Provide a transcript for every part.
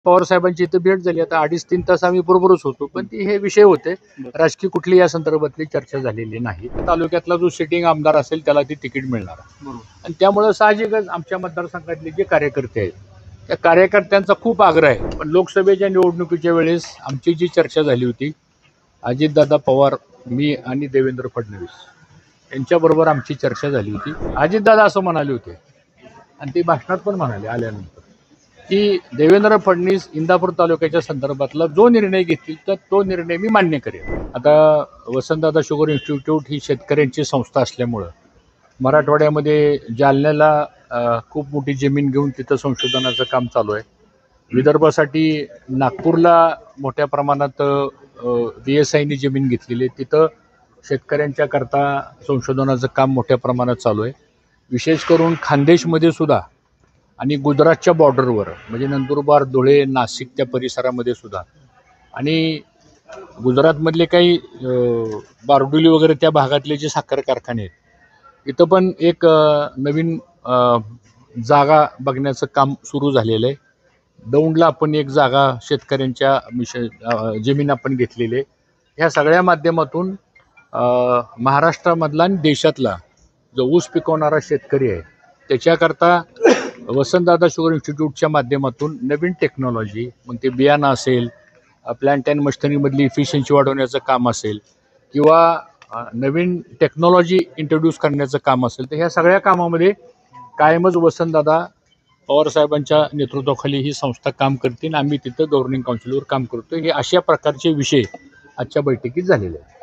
पवार साहेबांची इथं भेट झाली. आता 2.5-3 तास आम्ही बरोबरच होतो, पण ती हे विषय होते. राजकीय कुठली या संदर्भातली चर्चा झालेली नाही. तालुक्यातला जो सिटिंग आमदार असेल त्याला ती तिकीट मिळणार आणि त्यामुळे साहजिकच आमच्या मतदारसंघातले जे कार्यकर्ते आहेत त्या कार्यकर्त्यांचा खूप आग्रह आहे. पण लोकसभेच्या निवडणुकीच्या वेळेस आमची जी चर्चा झाली होती, अजितदादा पवार, मी आणि देवेंद्र फडणवीस यांच्याबरोबर आमची चर्चा झाली होती. अजितदादा असं म्हणाले होते आणि ते भाषणात पण म्हणाले आल्यानंतर की देवेंद्र फडणवीस इंदापूर तालुक्याच्या संदर्भातला जो निर्णय घेतील तर तो निर्णय मी मान्य करेन. आता वसंतदादा शुगर इन्स्टिट्यूट ही शेतकऱ्यांची संस्था असल्यामुळं मराठवाड्यामध्ये जालन्याला खूप मोठी जमीन घेऊन तिथं संशोधनाचं काम चालू आहे. विदर्भासाठी नागपूरला मोठ्या प्रमाणात DSIनी जमीन घेतलेली आहे. तिथं शेतकऱ्यांच्या करता संशोधनाचं काम मोठ्या प्रमाणात चालू आहे. विशेष करून खानदेशमध्ये सुद्धा आणि गुजरातच्या बॉर्डरवर म्हणजे नंदुरबार, धुळे, नाशिक त्या परिसरामध्ये सुद्धा आणि गुजरातमधले काही बारडोली वगैरे त्या भागातले जे साखर कारखाने आहेत इथं पण एक नवीन जागा बघण्याचं काम सुरू झालेलं आहे. दौंडला आपण एक जागा शेतकऱ्यांच्या जमीन आपण घेतलेली आहे. ह्या सगळ्या माध्यमातून महाराष्ट्रामधला आणि देशातला जो ऊस पिकवणारा शेतकरी आहे त्याच्याकरता वसंतदादा शुगर इन्स्टिट्यूटच्या माध्यमातून नवीन टेक्नॉलॉजी, मग ते बियाणं असेल, प्लांट अँड मशिनरीमधली इफिशियन्सी वाढवण्याचं काम असेल किंवा नवीन टेक्नॉलॉजी इंट्रोड्यूस करण्याचं काम असेल, तर ह्या सगळ्या कामामध्ये कायमच वसंतदादा पवार साहेबांच्या नेतृत्वाखाली ही संस्था काम करते आणि आम्ही तिथं गव्हर्निंग काउन्सिलवर काम करतो. हे अशा प्रकारचे विषय आजच्या बैठकीत झालेले आहेत.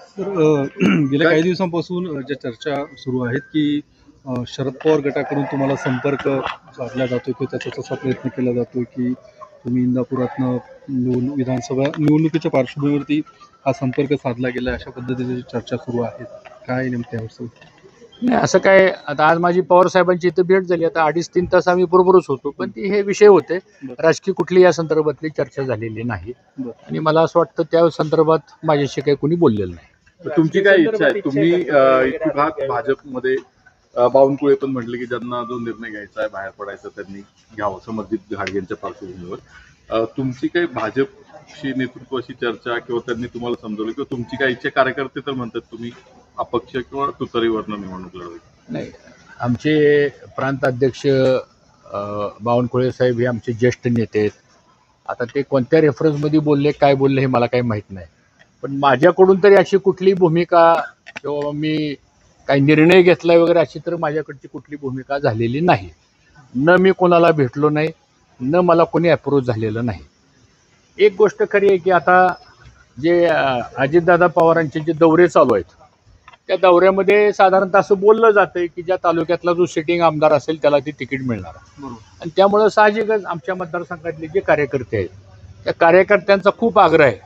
तर गेल्या काही दिवसांपासून ज्या चर्चा सुरू आहेत की शरद पवार गटाकडून तुम्हाला संपर्क साधला जातो किंवा त्याचा तसा प्रयत्न केला जातो की तुम्ही इंदापुरातनं विधानसभा निवडणुकीच्या पार्श्वभूमीवरती हा संपर्क साधला गेला, अशा पद्धतीची चर्चा सुरू आहे. काय नेमकं यावर? नाही, असं काय, आता आज माझी पवार साहेबांची इथं भेट झाली. आता 2.5-3 तास आम्ही बरोबरच होतो, पण ती हे विषय होते. राजकीय कुठली या संदर्भातली चर्चा झालेली नाही आणि मला असं वाटतं त्या संदर्भात माझ्याशी काही कोणी बोललेलं नाही. तुमची काय इच्छा आहे? तुम्ही इच्छुक आहात भाजपमध्ये. बावनकुळे पण म्हटले की ज्यांना जो निर्णय घ्यायचा आहे, बाहेर पडायचं त्यांनी घ्यावं, समर्जित घाडगेंच्या पार्श्वभूमीवर. तुमची काही भाजपशी नेतृत्वाशी चर्चा किंवा त्यांनी तुम्हाला समजवलं किंवा तुमची काय इच्छा? कार्यकर्ते तर म्हणतात तुम्ही अपक्ष किंवा तुतारीवरनं निवडणूक लढवायची. नाही, आमचे प्रांत अध्यक्ष बावनकुळे साहेब हे आमचे ज्येष्ठ नेते आहेत. आता ते कोणत्या रेफरन्समध्ये बोलले, काय बोलले हे मला काही माहीत नाही, पण माझ्याकडून तरी अशी कुठली भूमिका किंवा मी काही निर्णय घेतला वगैरे अशी तर माझ्याकडची कुठली भूमिका झालेली नाही. न मी कोणाला भेटलो नाही, न मला कोणी अप्रोच झालेलं नाही. एक गोष्ट खरी आहे की आता जे अजितदादा पवारांचे जे दौरे चालू आहेत त्या दौऱ्यामध्ये साधारणतः असं बोललं जातं की ज्या तालुक्यातला जो सिटिंग आमदार असेल त्याला ती तिकीट मिळणार आणि त्यामुळं साहजिकच आमच्या मतदारसंघातले जे कार्यकर्ते आहेत त्या कार्यकर्त्यांचा खूप आग्रह आहे.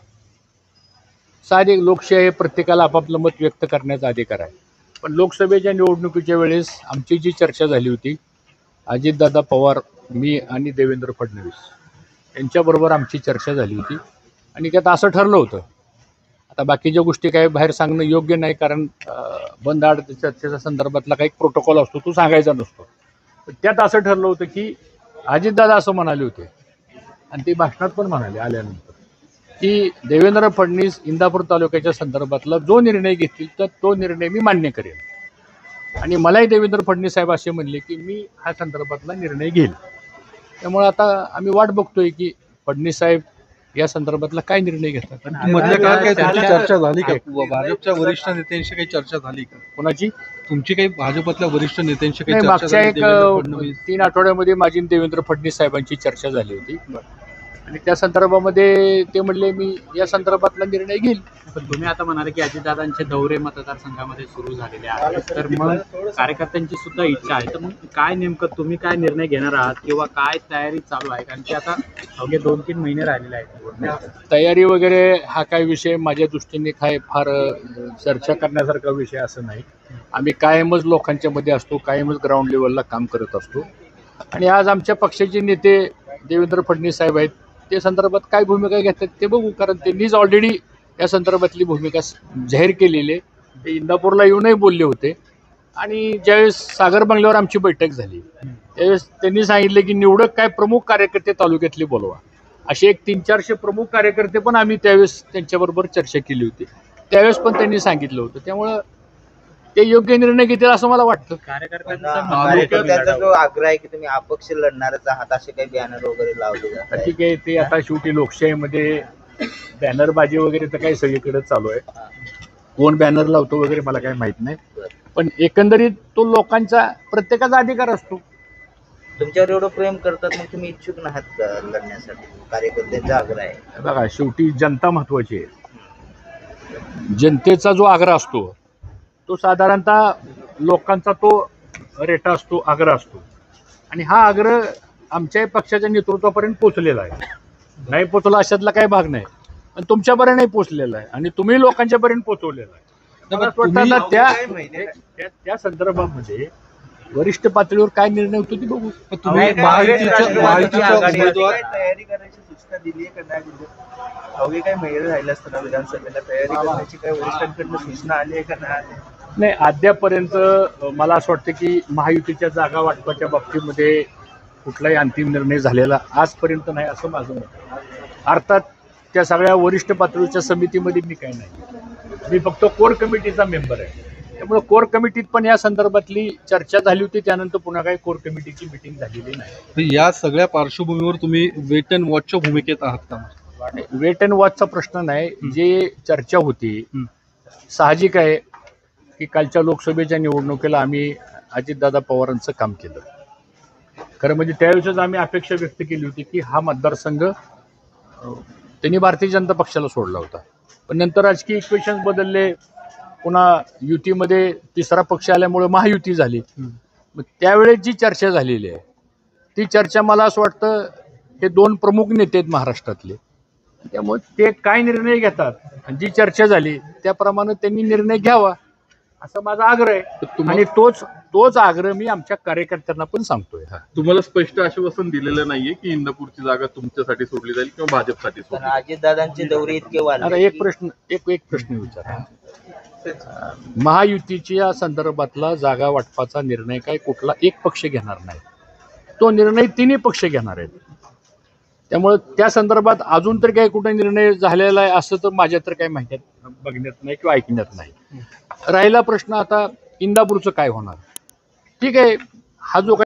साहजिक लोकशाही हे प्रत्येकाला आपापलं मत व्यक्त करण्याचा अधिकार आहे. पण लोकसभेच्या निवडणुकीच्या वेळेस आमची जी चर्चा झाली होती, अजितदादा पवार, मी आणि देवेंद्र फडणवीस यांच्याबरोबर आमची चर्चा झाली होती आणि त्यात असं ठरलं होतं. आता बाकीच्या गोष्टी काही बाहेर सांगणं योग्य नाही, कारण बंद आड चर्चेच्या संदर्भातला काही प्रोटोकॉल असतो तो सांगायचा नसतो. पण त्यात असं ठरलं होतं की अजितदादा असं म्हणाले होते आणि ते भाषणात पण म्हणाले आल्यानंतर की देवेंद्र फडणवीस इंदापूर तालुक्याच्या संदर्भातला जो निर्णय घेतील तर तो निर्णय मी मान्य करेन आणि मलाही देवेंद्र फडणवीस साहेब असे म्हणले की मी हा संदर्भातला निर्णय घेईल. त्यामुळे आता आम्ही वाट बघतोय की फडणवीस साहेब या संदर्भातला काय निर्णय घेतात. मधल्या काळात काही तुमची चर्चा झाली का? भाजपच्या वरिष्ठ नेत्यांशी काही चर्चा झाली का? कोणाची? तुमची काही भाजपातल्या वरिष्ठ नेत्यांशी काही चर्चा मागच्या झाली? 3 आठवड्यामध्ये माझी देवेंद्र फडणवीस साहेबांची चर्चा झाली होती आणि त्या संदर्भामध्ये ते म्हणले मी या संदर्भातला निर्णय घेईल. पण तुम्ही आता म्हणाले की अजितदादांचे दौरे मतदारसंघामध्ये सुरू झालेले आहेत, तर मग कार्यकर्त्यांची सुद्धा इच्छा आहे, तर मग काय नेमकं तुम्ही काय निर्णय घेणार आहात किंवा काय तयारी चालू आहे? कारण की आता अवघे 2-3 महिने राहिलेले आहेत. तयारी वगैरे हा काय विषय माझ्या दृष्टीने काय फार चर्चा करण्यासारखा विषय असं नाही. आम्ही कायमच लोकांच्या मध्ये असतो, कायमच ग्राउंड लेवलला काम करत असतो आणि आज आमच्या पक्षाचे नेते देवेंद्र फडणवीस साहेब आहेत, ते संदर्भात काय भूमिका घेतात ते बघू, कारण त्यांनीच ऑलरेडी या संदर्भातली भूमिका जाहीर केलेली आहे. ते इंदापूरला येऊनही बोलले होते आणि ज्यावेळेस सागर बंगल्यावर आमची बैठक झाली त्यावेळेस त्यांनी सांगितले की निवडक काय प्रमुख कार्यकर्ते तालुक्यातले बोलवा. असे एक 300-400 प्रमुख कार्यकर्ते पण आम्ही त्यावेळेस त्यांच्याबरोबर चर्चा केली होती. त्यावेळेस पण त्यांनी सांगितलं होतं. त्यामुळं ते योग्य निर्णय घेतील असं मला वाटतं. कार्यकर्त्यांचा जो आग्रह आहे की तुम्ही अपक्ष लढणारच आहात, असे काही बॅनर वगैरे लावले जात तर ठीक आहे, ते आता शेवटी लोकशाहीमध्ये बॅनरबाजी वगैरे तर काही सगळीकडे चालू आहे. कोण बॅनर लावतो वगैरे मला काही माहित नाही, पण एकंदरीत तो लोकांचा प्रत्येकाचा अधिकार असतो. तुमच्यावर एवढं प्रेम करतात, मग तुम्ही इच्छुक नाहात का लढण्यासाठी? कार्यकर्त्यांचा आग्रह आहे. बघा, शेवटी जनता महत्वाची आहे. जनतेचा जो आग्रह असतो तो साधारणतः लोकांचा तो रेटा असतो, आग्रह असतो, आणि हा आग्रह आमच्याही पक्षाच्या नेतृत्वापर्यंत पोहोचलेला आहे. नाही पोहोचला अशातला काही भाग नाही, पण तुमच्यापर्यंतही पोहोचलेला आहे आणि तुम्ही लोकांच्यापर्यंत पोहोचवलेला आहे. मला असं वाटतं आता त्या संदर्भामध्ये वरिष्ठ पातळीवर काय निर्णय होतो ते बघू. तुम्ही महायुतीच्या उमेदवार तयारी करायची सूचना दिली आहे का नाही? अवघे काही महिने राहिले असताना विधानसभेला तयारी करण्याची काही वरिष्ठांकडून सूचना आली आहे का नाही? नाही, अद्यापर्यंत मला असं वाटतं की महायुतीच्या जागा वाटपाच्या बाबतीमध्ये कुठलाही अंतिम निर्णय झालेला आजपर्यंत नाही असं माझं मत आहे. अर्थात त्या सगळ्या वरिष्ठ पातळीच्या समितीमध्ये मी काही नाही, मी फक्त कोर कमिटीचा मेंबर आहे. त्यामुळे कोर कमिटीत पण या संदर्भातली चर्चा झाली होती. त्यानंतर पुन्हा काही कोर कमिटीची मिटिंग झालेली नाही. या सगळ्या पार्श्वभूमीवर तुम्ही वेट अँड वॉचच्या भूमिकेत आहात का? वेट अँड वॉचचा प्रश्न नाही. जे चर्चा होती, साहजिक आहे की कालच्या लोकसभेच्या निवडणुकीला आम्ही अजितदादा पवारांचं काम केलं. खरं म्हणजे त्यावेळेसच आम्ही अपेक्षा व्यक्त केली होती की हा मतदारसंघ त्यांनी भारतीय जनता पक्षाला सोडला होता, पण नंतर राजकीय इक्वेशन्स बदलले, पुन्हा युतीमध्ये तिसरा पक्ष आल्यामुळे महायुती झाली. मग त्यावेळेस जी चर्चा झालेली आहे ती चर्चा मला असं वाटतं हे दोन प्रमुख नेते आहेत महाराष्ट्रातले, त्यामुळे ते काय निर्णय घेतात आणि जी चर्चा झाली त्याप्रमाणे त्यांनी निर्णय घ्यावा असा माझा आग्रह आहे. आणि तोच आग्रह मी आमच्या कार्यकर्त्यांना पण सांगतोय. तुम्हाला स्पष्ट आश्वासन दिलेलं नाहीये की इंदापूरची जागा तुमच्यासाठी सोडली जाईल किंवा भाजपसाठी पण सोडली? अजितदादांचे दौरे इतके आता वाढले. एक प्रश्न विचारा. महायुतीच्या संदर्भातला जागा वाटपाचा निर्णय काय कुठला एक पक्ष घेणार नाही, तो निर्णय तिन्ही पक्ष घेणार आहेत. त्यामुळे त्या संदर्भात अजून तर काही कुठे निर्णय झालेला आहे असं तर माझ्या तर काही माहिती बघण्यात नाही किंवा ऐकण्यात नाही. राहिला प्रश्न आता इंदापूरचं काय होणार. ठीक आहे, हा जो काही